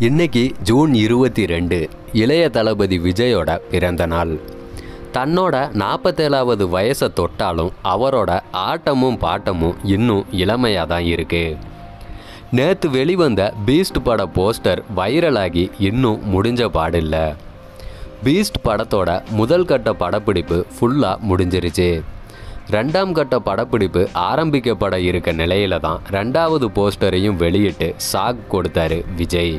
இன்னைக்கு ஜூன் 22 இளைய தளபதி விஜயோட பிறந்த நாள். தன்னோட 47வது வயசை தொட்டாலும் அவரோட ஆட்டமும் பாட்டமும் இன்னும் இளமையாக தான் இருக்கு. நேற்று வெளிவந்த பீஸ்ட் பட போஸ்டர் வைரலாகி இன்னும் முடிஞ்ச பாடில்லை. பீஸ்ட் படத்தோட முதல் கட்ட படப்பிடிப்பு ஃபுல்லாக முடிஞ்சிருச்சு. ரெண்டாம் கட்ட படப்பிடிப்பு ஆரம்பிக்கப்பட இருக்க நிலையில தான் ரெண்டாவது போஸ்டரையும் வெளியிட்டு ஷாக் கொடுத்தாரு விஜய்.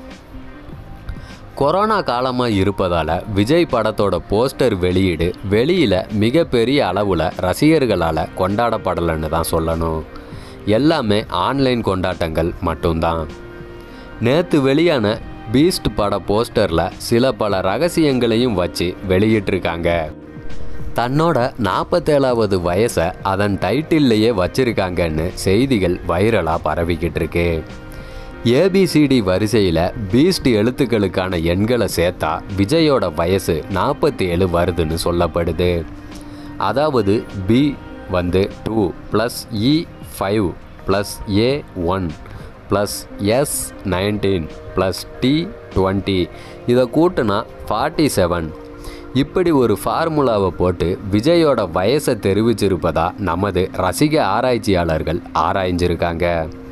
கொரோனா காலமாக இருப்பதால் விஜய் படத்தோட போஸ்டர் வெளியில் மிகப்பெரிய அளவில் ரசிகர்களால் கொண்டாடப்படலைன்னு தான் சொல்லணும். எல்லாமே ஆன்லைன் கொண்டாட்டங்கள் மட்டும்தான். நேற்று வெளியான பீஸ்ட் பட போஸ்டரில் பல ரகசியங்களையும் வச்சு வெளியிட்டிருக்காங்க. தன்னோட 47வது வயசை அதன் டைட்டில்லையே வச்சிருக்காங்கன்னு செய்திகள் வைரலாக பரவிக்கிட்டு இருக்கு. ஏபிசிடி வரிசையில் பீஸ்ட் எழுத்துக்களுக்கான எண்களை சேர்த்தா விஜயோட வயசு 47 வருதுன்னு சொல்லப்படுது. அதாவது B 2 + E5 + A1 + S19 + T20 இதை கூட்டினா 47. இப்படி ஒரு ஃபார்முலாவை போட்டு விஜயோட வயசை தெரிவிச்சிருப்பதா நமது ரசிக ஆராய்ச்சியாளர்கள் ஆராய்ஞ்சிருக்காங்க.